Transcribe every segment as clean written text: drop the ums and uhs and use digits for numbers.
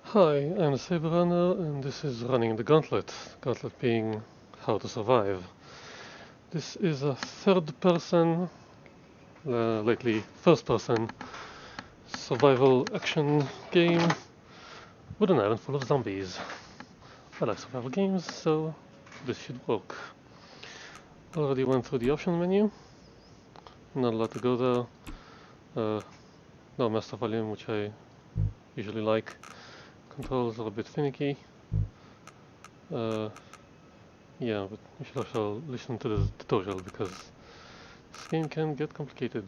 Hi, I'm a Saber Runner, and this is Running the Gauntlet. Gauntlet being how to survive. This is a third person, lately first person, survival action game with an island full of zombies. I like survival games, so this should work. Already went through the option menu, not a lot to go there. No master volume, which I usually like. Controls are a bit finicky. Uh, yeah, but you should also listen to the tutorial because this game can get complicated.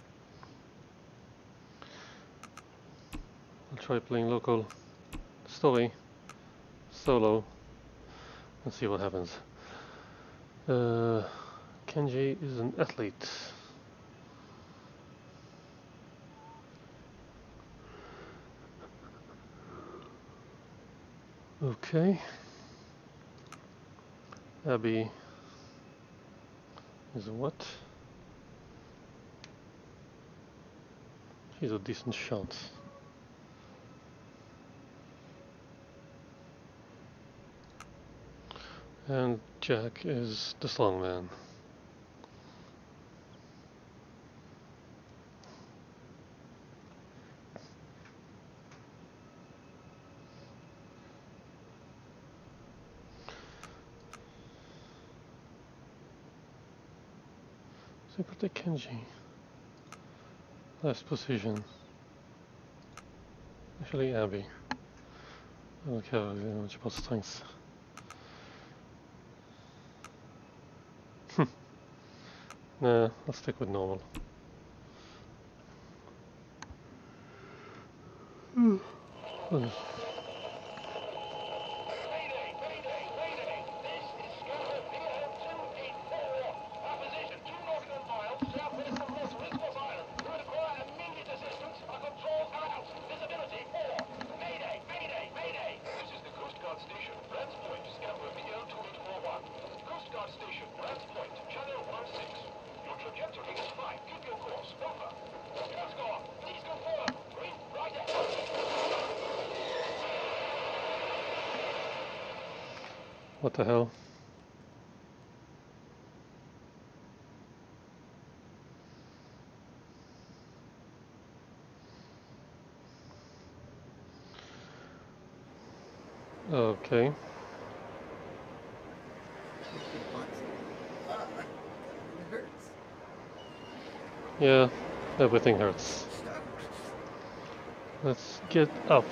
I'll try playing local story solo and see what happens. Uh, Kenji is an athlete. Okay. Abby is a what? She's a decent shot. And Jack is the strong man. So protect Kenji. Last position. Actually, Abby. I don't care very much about strength. Nah, I'll stick with normal. Oh, what the hell? Okay. It hurts. Yeah, everything hurts. Let's get up.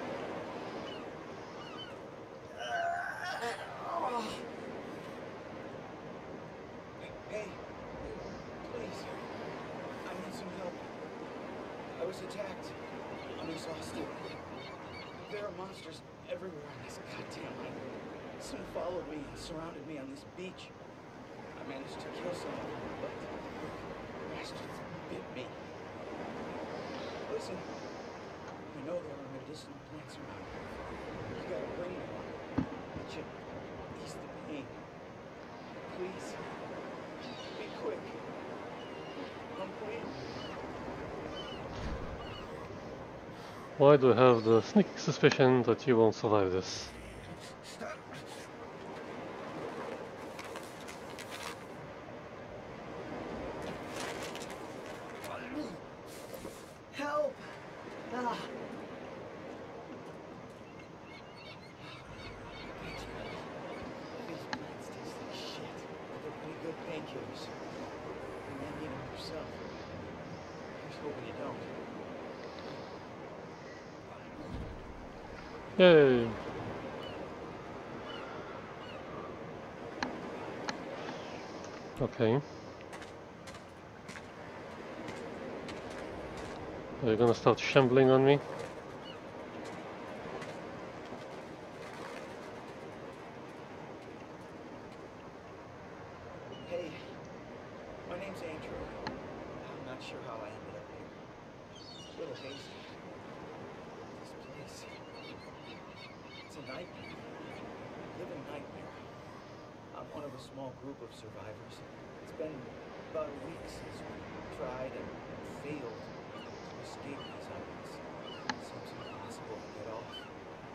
Hey, please. I need some help. I was attacked. I'm exhausted. There are monsters everywhere on this goddamn island. Some followed me and surrounded me on this beach. I managed to kill some of them, but the bastards bit me. Listen, I know there are medicinal plants around. You gotta bring me one. It should ease the pain. Please, be quick. I'm waiting. Why do I have the sneaking suspicion that you won't survive this? Help! Ah. These plants taste like shit, but they're pretty good painkillers. You may need them yourself. Here's hoping you don't. Yay! Okay. Are you gonna start shambling on me? Hey, my name's Andrew. I'm not sure how I ended up here. It's a little hasty. This place. It's a nightmare. A living nightmare. I'm one of a small group of survivors. It's been about a week since we tried and failed to escape these islands. It seems impossible to get off.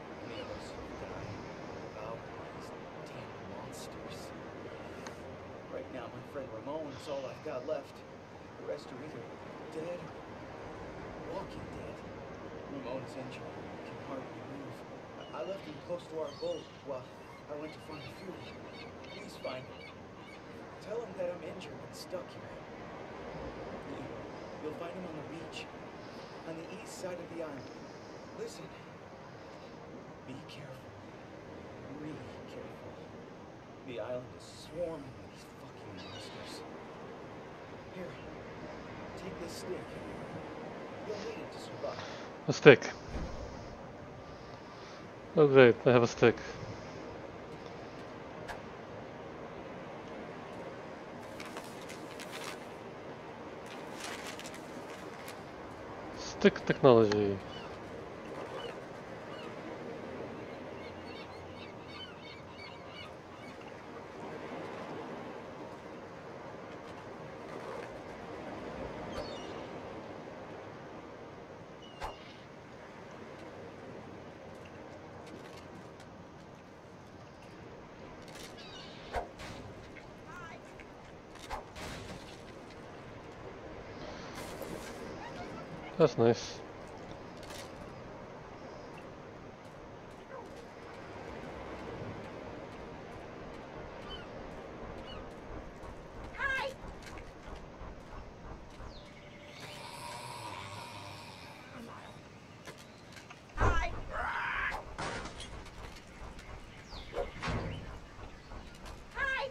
Ramon's all I've got left. The rest are either dead or walking dead. Ramon's injured, can hardly move. I left him close to our boat while I went to find fuel. Please find him. Tell him that I'm injured and stuck here. You'll find him on the beach, on the east side of the island. Listen, be careful. Really careful. The island is swarming with these fucking monsters. Here, take this stick. You'll need it to survive. A stick. Oh great, I have a stick. Stick technology. That's nice. Hi. Hi. Hi.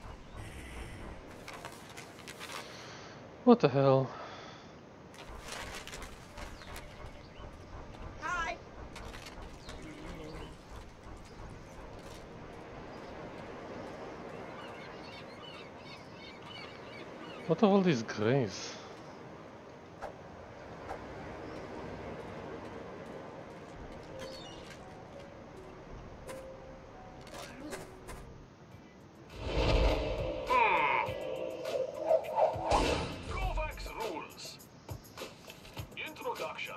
What the hell? Hi. What are all these graves? Kovacs rules. Introduction.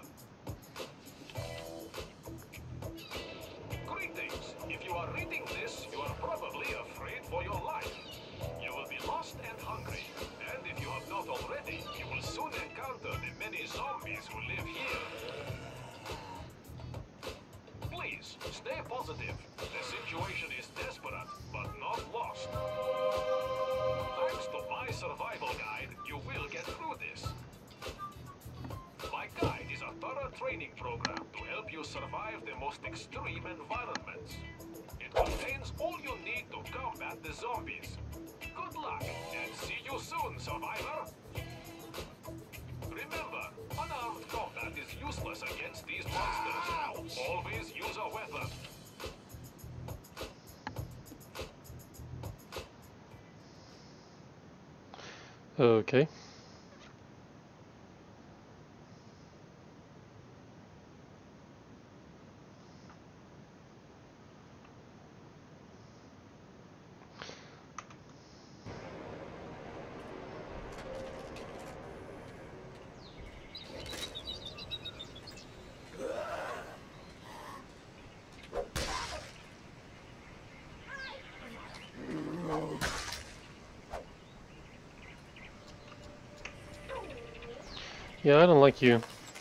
Greetings. If you are reading this, you are probably afraid for your life. You will be lost and hungry. And if you have not already, you will soon encounter the many zombies who live here. Please, stay positive. The situation is desperate, but not lost. Thanks to my survival guide, you will get through this. My guide is a thorough training program to help you survive the most extreme environments. It contains all you need to combat the zombies. Good luck, and see you soon, survivor! Remember, unarmed combat is useless against these monsters. Always use a weapon. Okay. Yeah, I don't like you.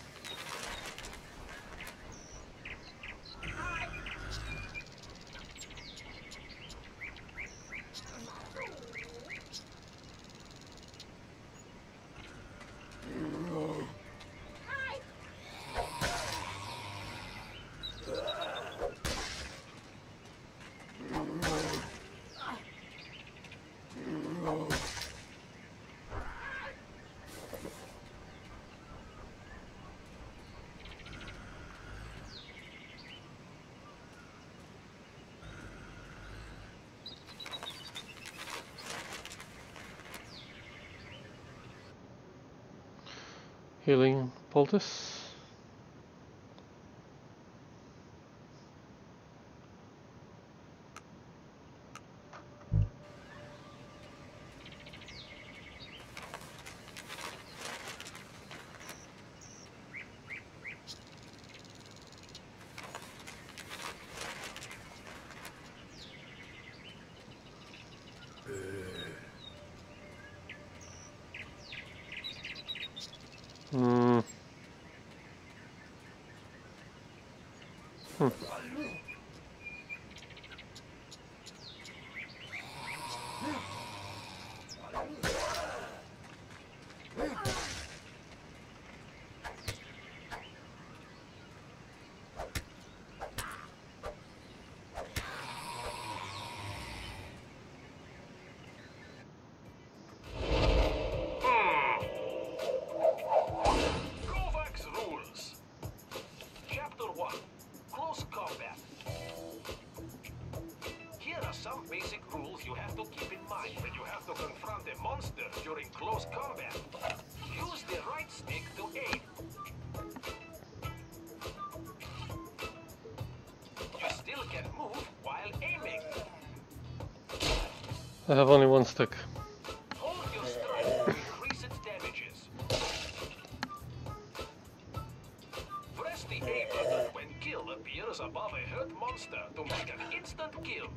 Healing poultice. Hmm. Kovacs rules. Chapter 1. Close combat. Here are some basic rules you have to keep in mind when you have to confront a monster during close combat. Use the right stick to aim. You still can move while aiming. I have only one stick. Hold your strike to increase its damages. Press the A button when kill appears above a hurt monster to make an instant kill.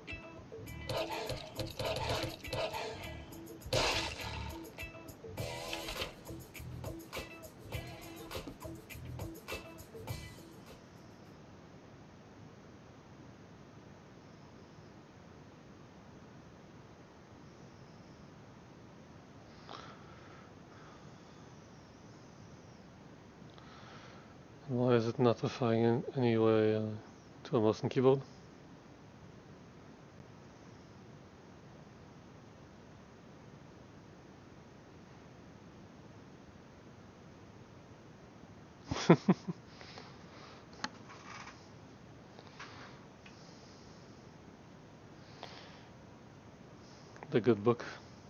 Why is it not referring in any way to a mouse and keyboard? The good book.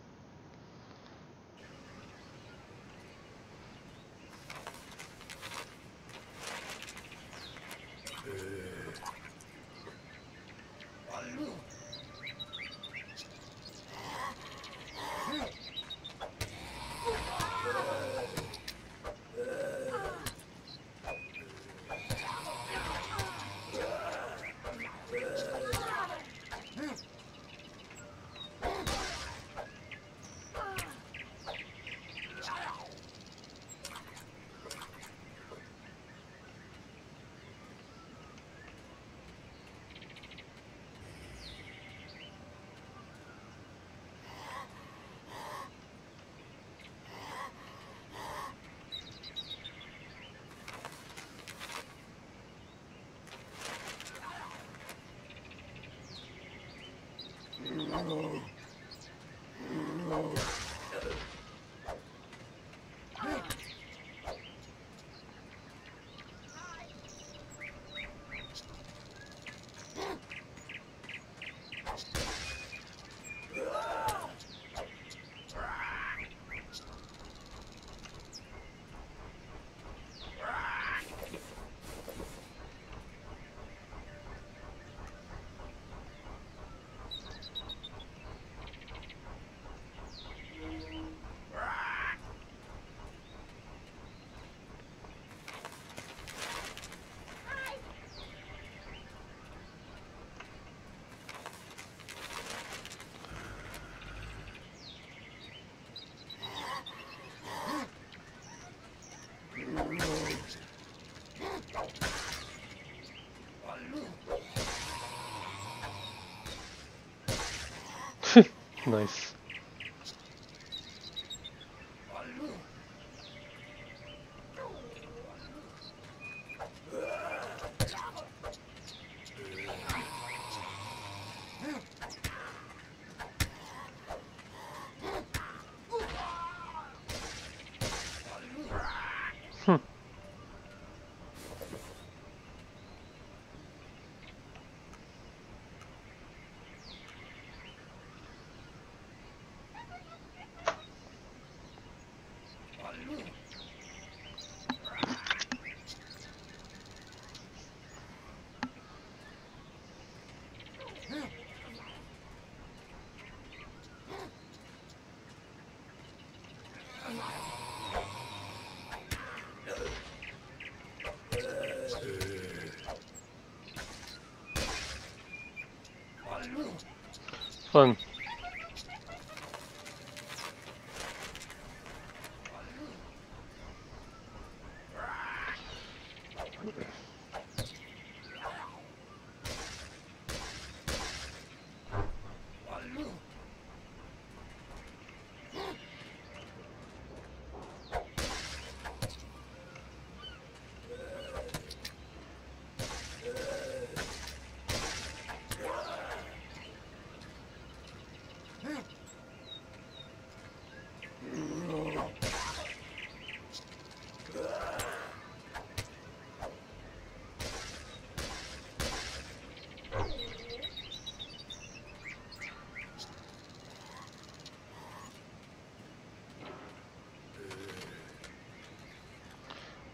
Nice. Fun.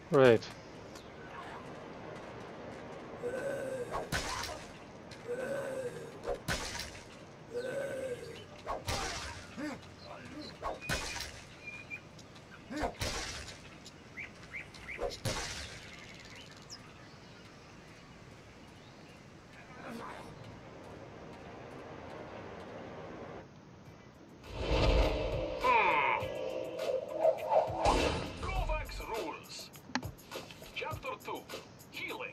Right. Kovacs rules. Chapter 2. Healing.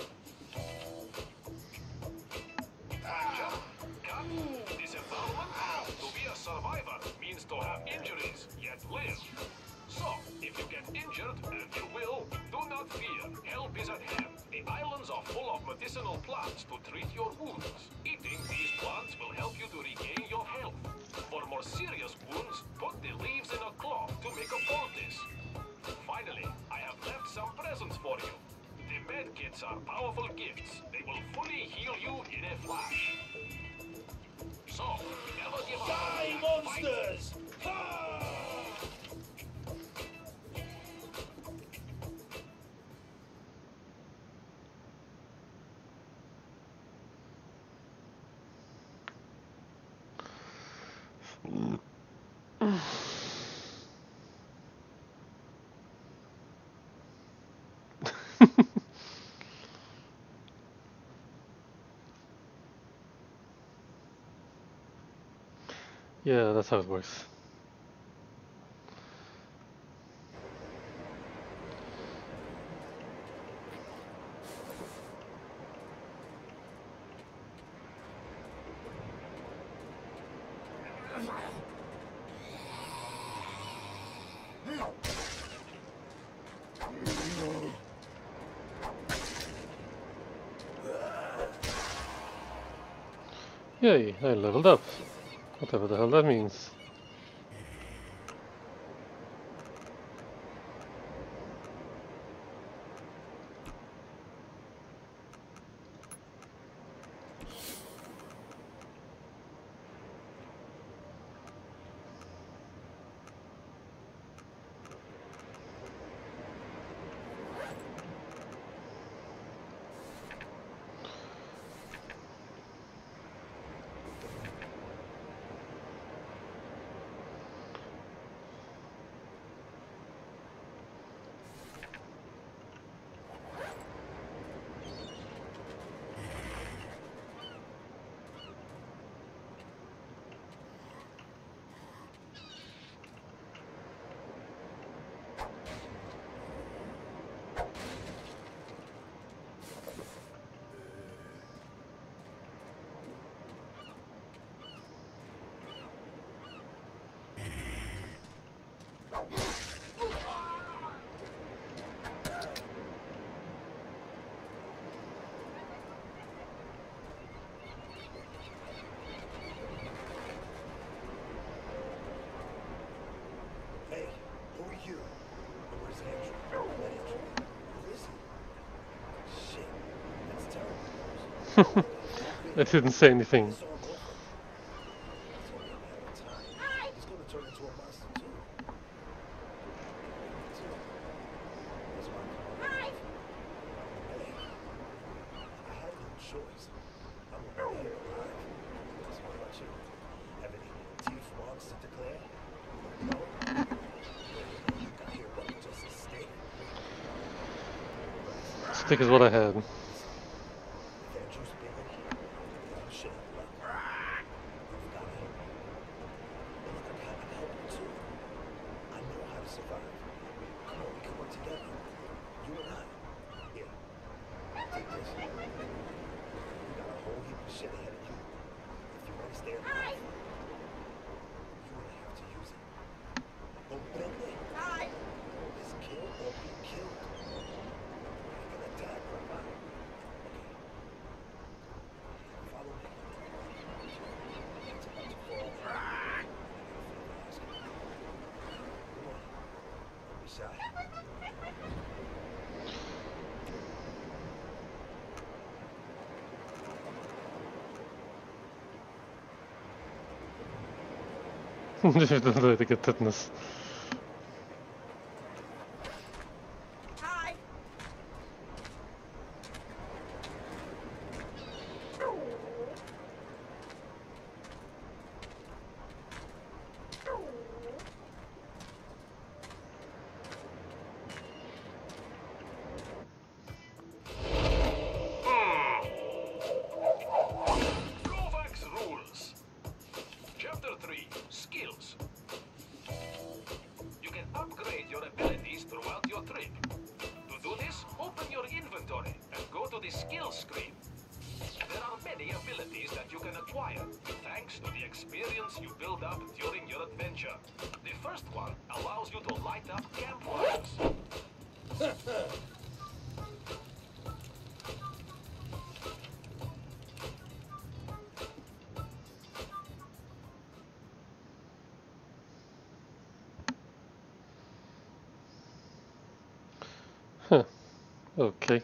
Jump. Cut. Disembowelment. To be a survivor means to have injuries, yet live. So, if you get injured, and you will, do not fear. Help is at hand. The islands are full of medicinal plants to treat your wounds. Eating these plants will help you to regain your health. For more serious wounds, put the leaves in a cloth to make a poultice. Finally, I have left some presents for you. The med kits are powerful gifts. They will fully heal you in a flash. So, never give up. Die, monsters! Ha! Yeah, that's how it works. Yay, I leveled up. Whatever the hell that means. Hey, who are you? And where's Andrew? That Andrew? Who is he? Shit, that's terrible. I didn't say anything. It's all over. It's only a matter of time. Hi. He's gonna turn into a monster too. That's why I'm calling. Hi. Hey, I had no choice. I'm gonna be here alive. So what about you? Have any teeth wrongs to declare? No? You got here what? Just a stick? Stick is what I had. If Andrew's big, then you should have luck. You've got it. And look, I can help you too. I know how to survive. Come on, we can work together. You and I. Here. Take this. You got a whole heap of shit ahead of you. If you want to stay alive, you will have to use it. Comprende? Hi. Is kill or be killed. You can attack or not. Okay. Follow me. It's about to fall. Come on. Don't be shy. Just to get tetanus. Hi. screen. There are many abilities that you can acquire, thanks to the experience you build up during your adventure. The first one allows you to light up campfires. Huh. Okay.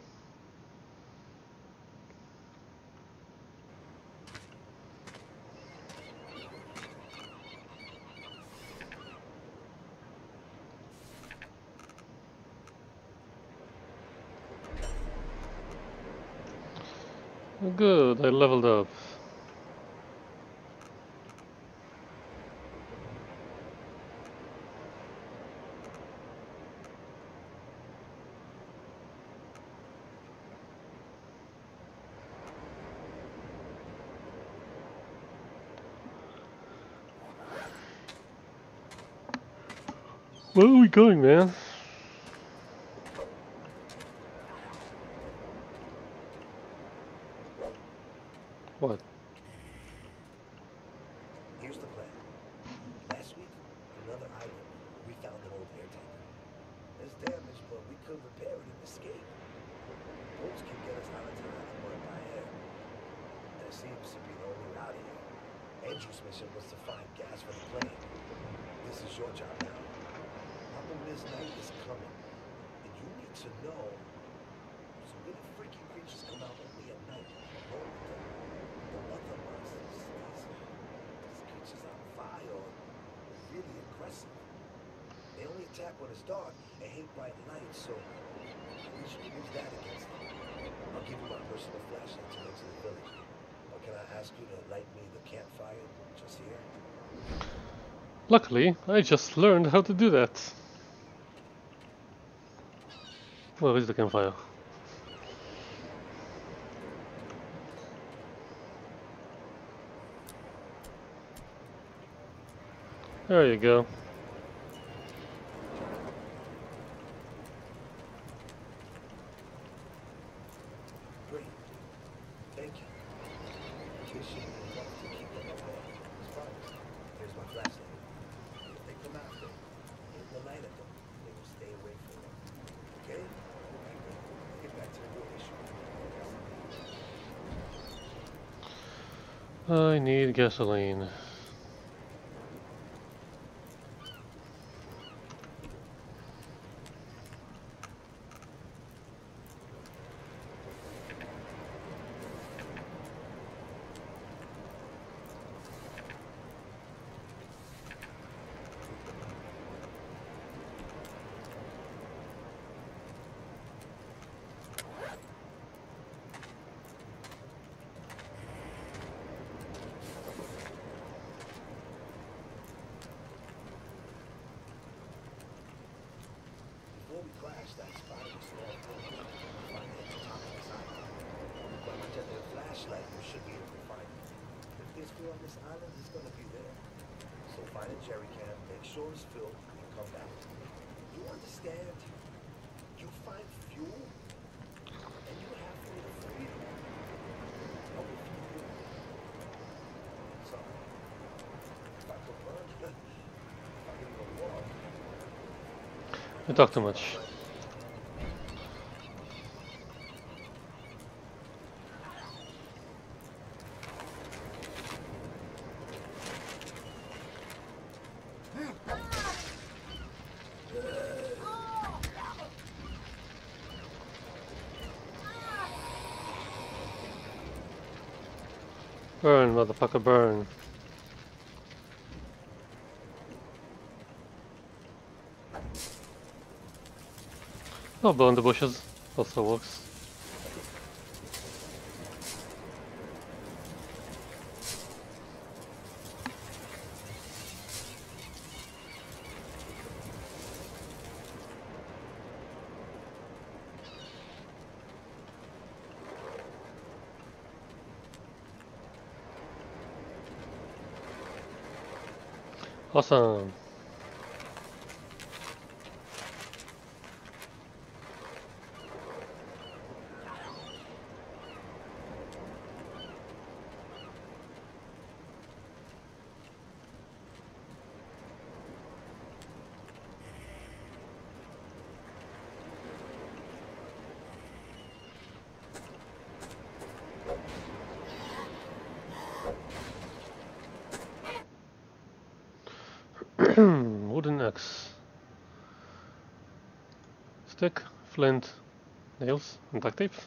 Good, I leveled up. Where are we going, man? What? Here's the plan. Last week, another island, we found an old air tanker. It's damaged, but we could repair it and escape. Boats can get us out of town and work by air. That seems to be the only route here. Andrew's mission was to find gas for the plane. This is your job now. Papa Midnight is coming, and you need to know some really freaky creatures come out only at night. Along with the mother monsters. These creatures are vile, really aggressive. They only attack when it's dark and hate bright lights, so we should use that against them. I'll give you my personal flashlight to get to the village. Or can I ask you to light me the campfire just here? Luckily, I just learned how to do that. Where is the campfire? There you go. Great. Thank you. This should be enough to keep them away. As promised. Here's my flashlight. If they come after, aim the light at them. They will stay away from them. Okay? Get back to the real issue. I need gasoline. Before we crashed, I spotted a small village. Find it at the top of the side. By my jet flashlight, you should be able to find it. If there's fuel on this island, it's gonna be there. So find a jerry can, make sure it's filled, and come back. You understand? You find fuel, and you have for the freedom. How would you do? Sorry. If I could run, if I could even walk. I talk too much. Burn, motherfucker, burn. Oh, burn the bushes. Also works. Awesome. Wooden axe. Stick, flint, nails, and duct tape.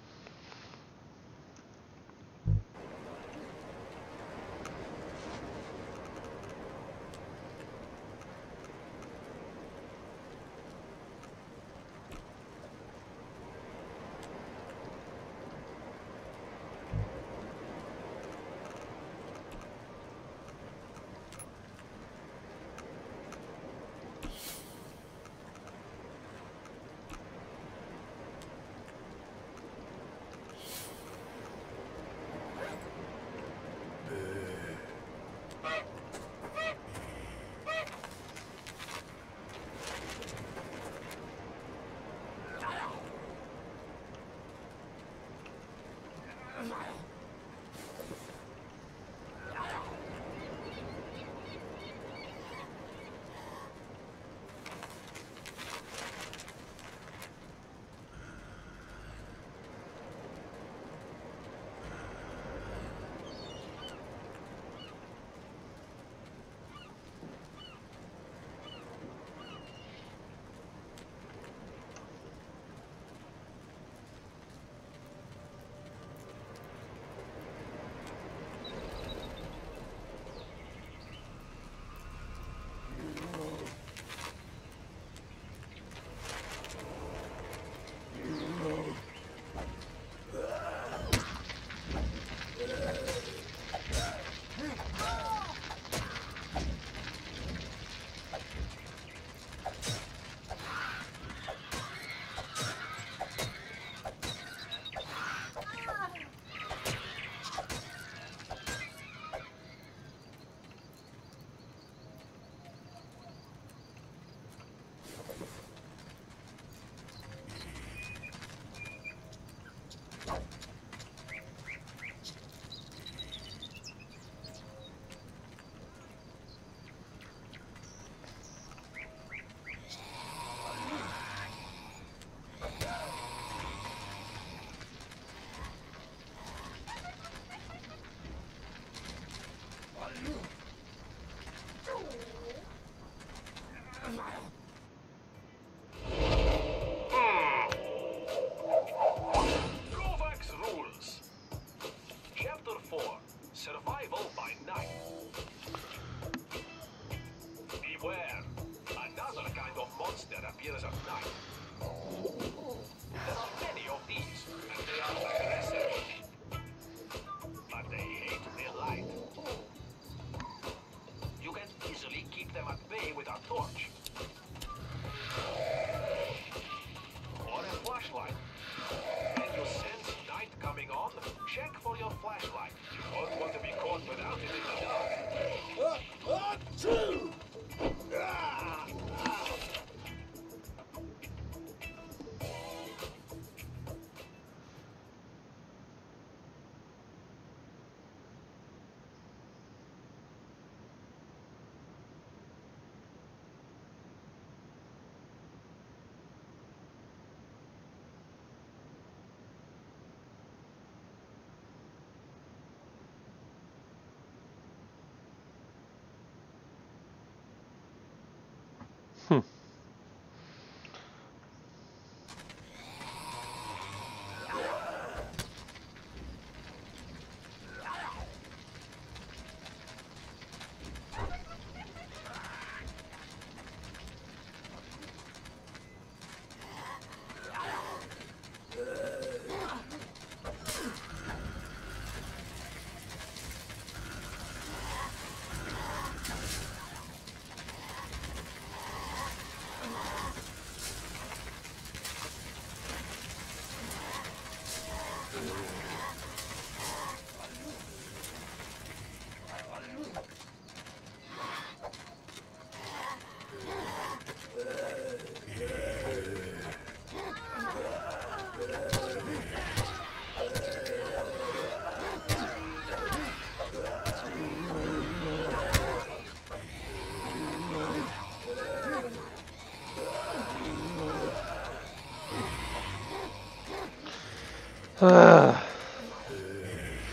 Why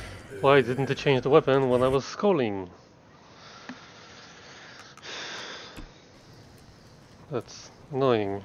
didn't they change the weapon when I was calling? That's annoying.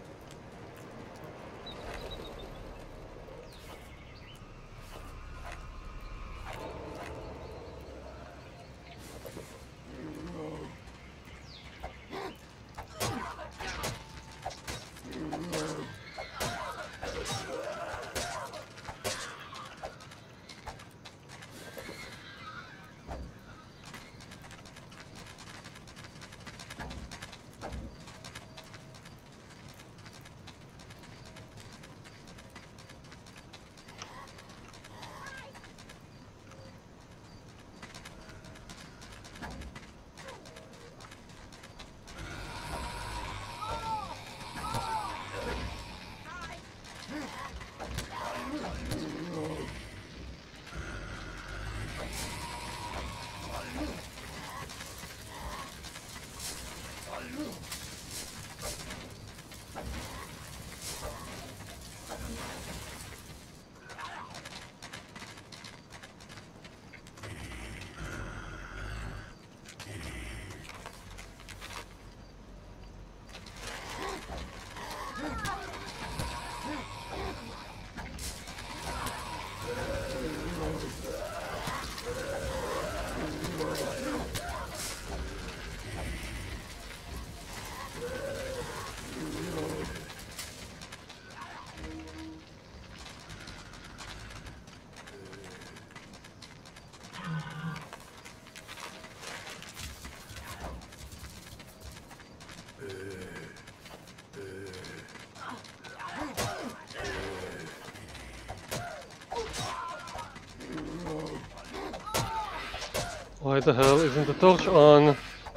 Why the hell isn't the torch on?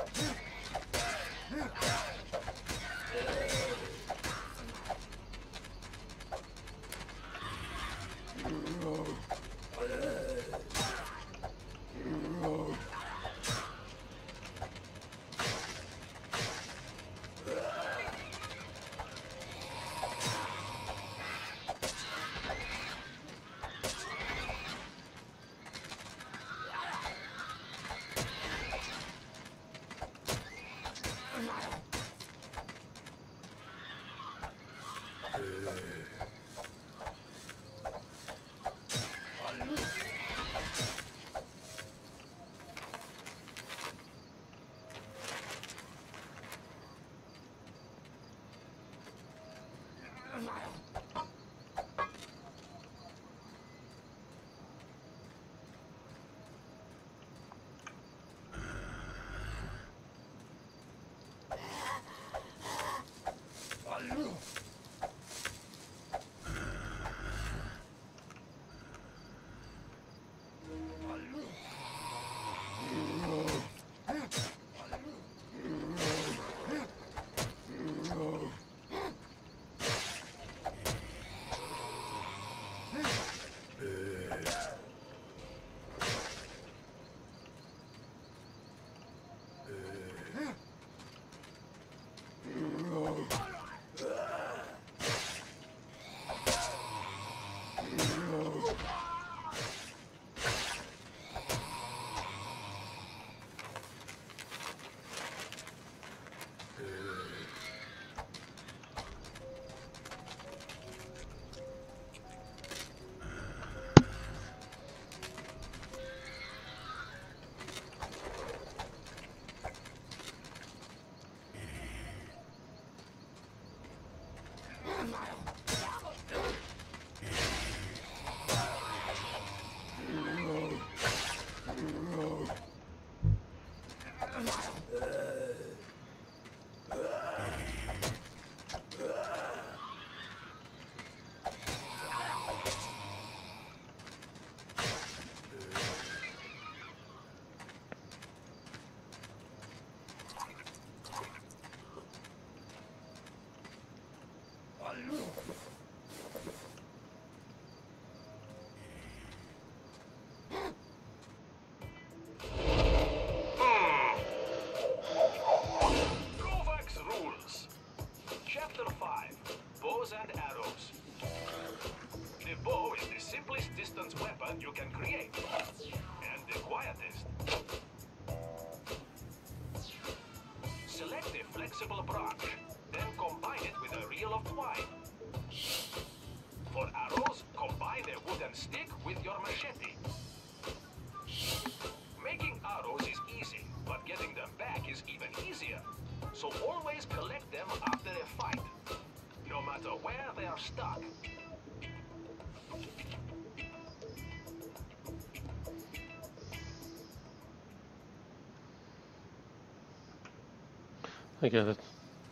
you can create. And the quietest. Select a flexible branch. twine. For arrows, combine a wooden stick with your machete. Making arrows is easy, but getting them back is even easier. So always collect them after a fight, no matter where they are stuck. I get it.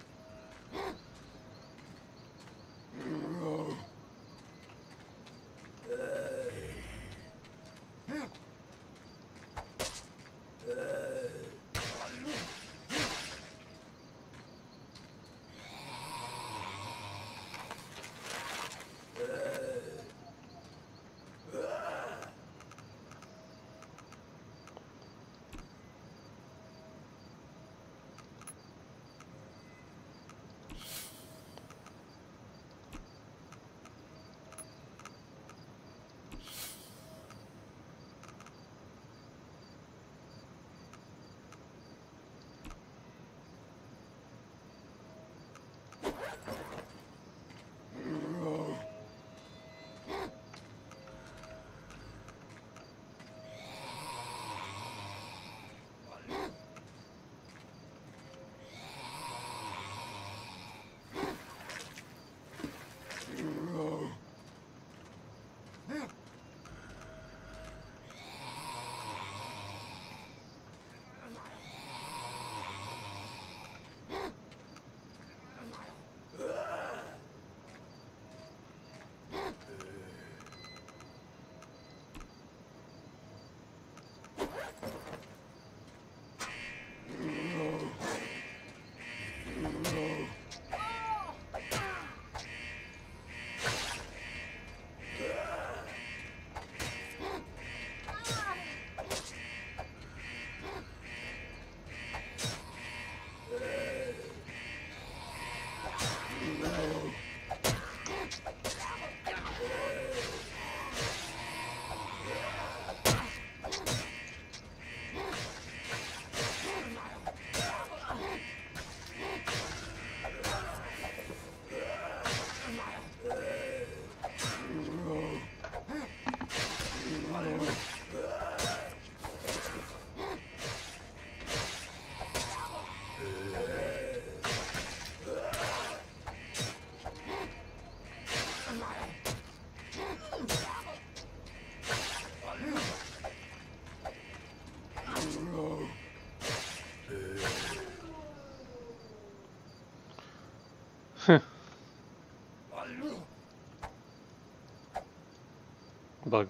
Bug.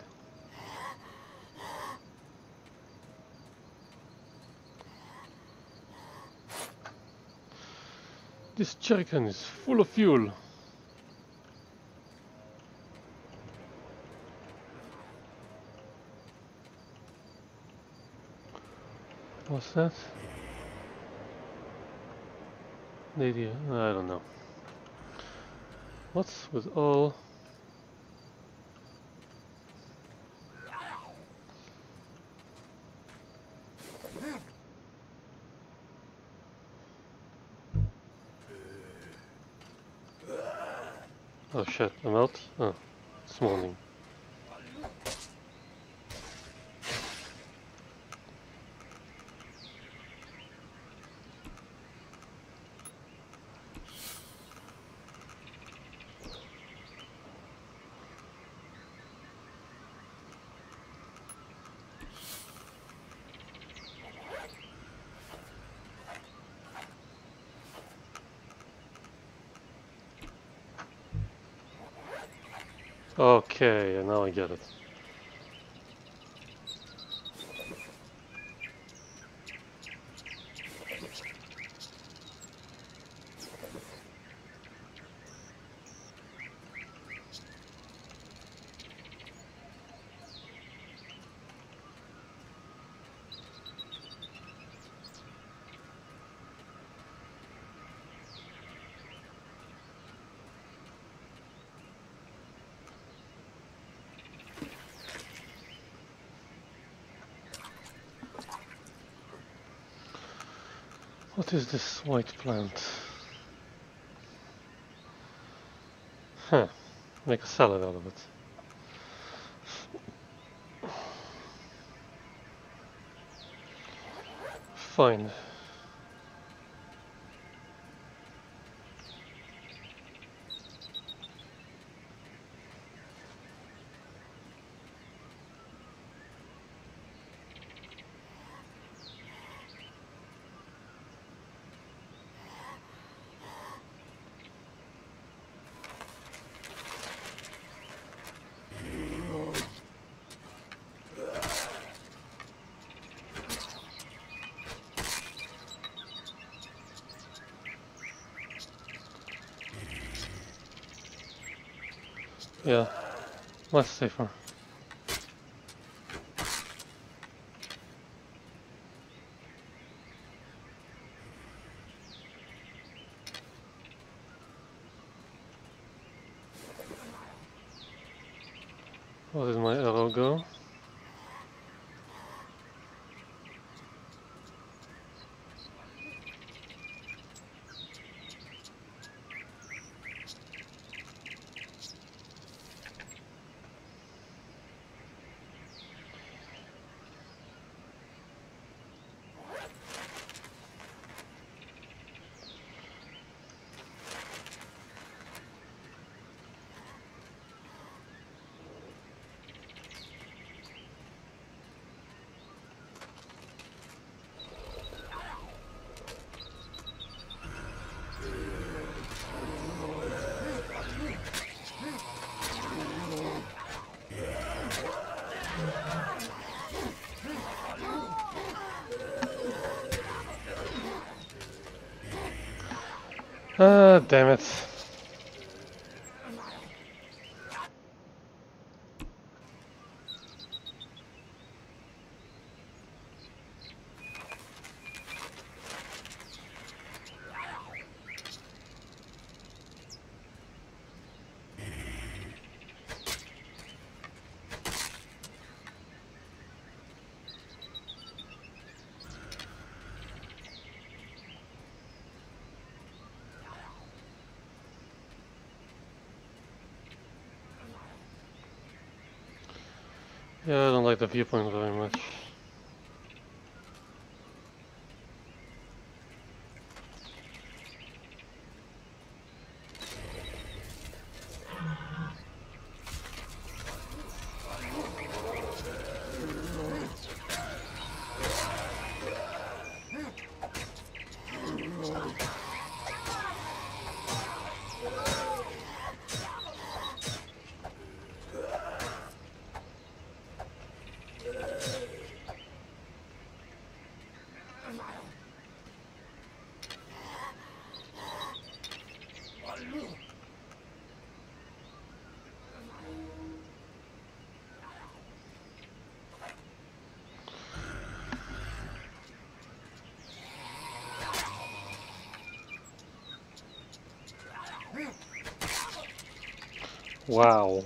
This jerrycan is full of fuel. What's that? Lady, I don't know. What's with all... Oh shit, I'm out? Oh, it's morning. Okay, now I get it. What is this white plant? Huh. Make a salad out of it. Fine. Yeah, much safer. Where did my arrow go? Ah, damn it. Yeah, I don't like the viewpoint very much. Wow.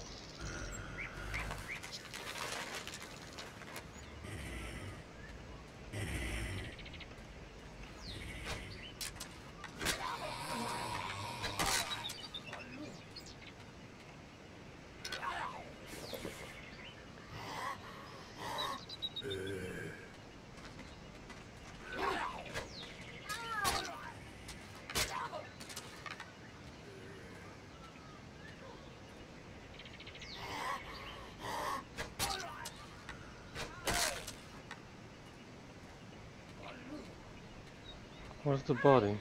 Where's the body?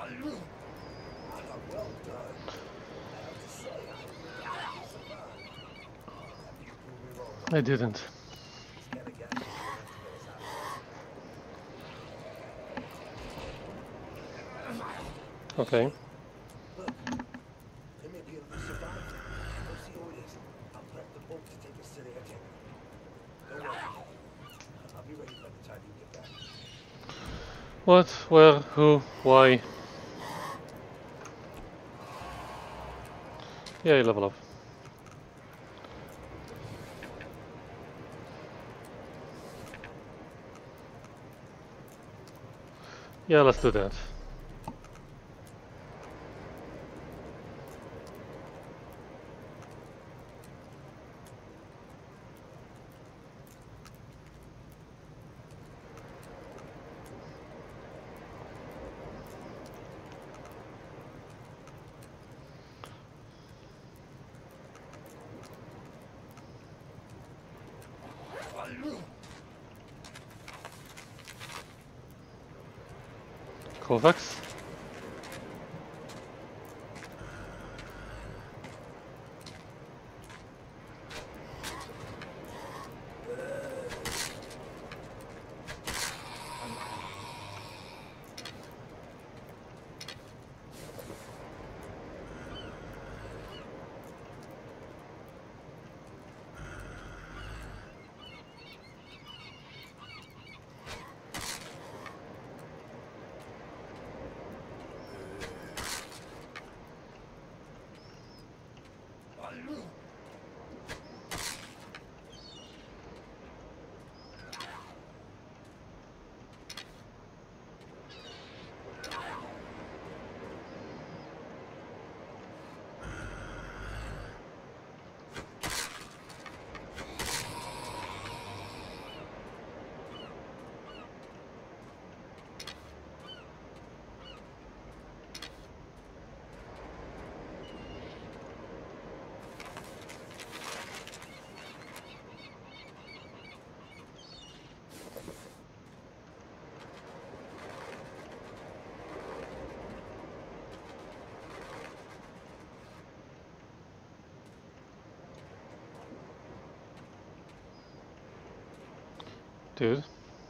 Well done. I have to say, I really survived. After you proved me wrong, I didn't. this kind of gas should be enough to get us out of here. Okay. Look, there may be a loose survivor. Go see who it is. I'll prep the boat to take us to the air tank. Don't worry. I'll be ready by the time you get back. What? Where? Who? Why? Yeah, you level up. Yeah, let's do that. Kovacs? Dude.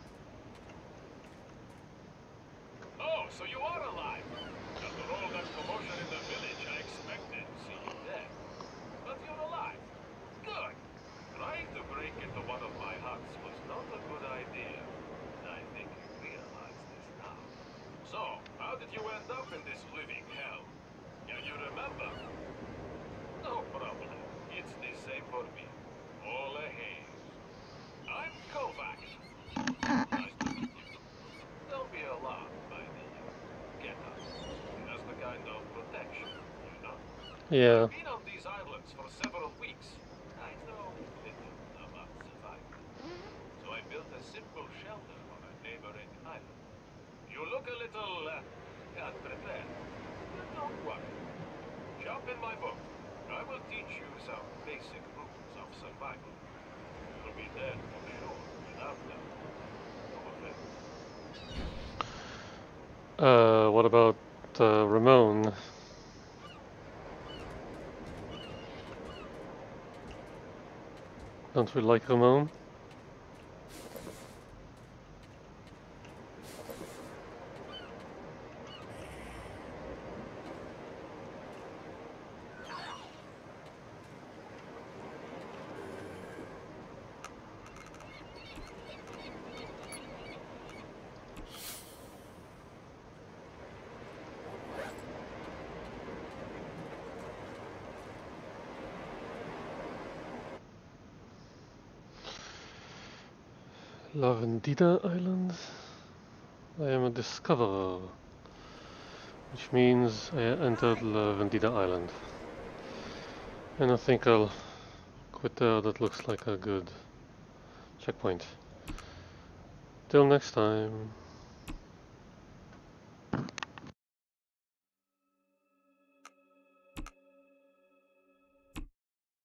Oh, so you are alive. After all that commotion in the village, I expected to see you dead. But you're alive. Good. Trying to break into one of my huts was not a good idea. I think you realize this now. So, how did you end up in this living hell? Can you remember? No problem. It's the same for me. All a haze. I'm Kovac. Nice to meet you. Don't be alarmed by the get-up. Just a kind of protection, you know? Yeah. I've been on these islands for several weeks. I know little about survival. So I built a simple shelter on a neighboring island. You look a little unprepared. But don't worry. Jump in my boat. I will teach you some basic rules of survival. You'll be dead for sure without them. No offense. What about Ramon? Don't we like Ramon? La Vendida Island? I am a discoverer, which means I entered La Vendida Island. And I think I'll quit there. That looks like a good checkpoint. Till next time.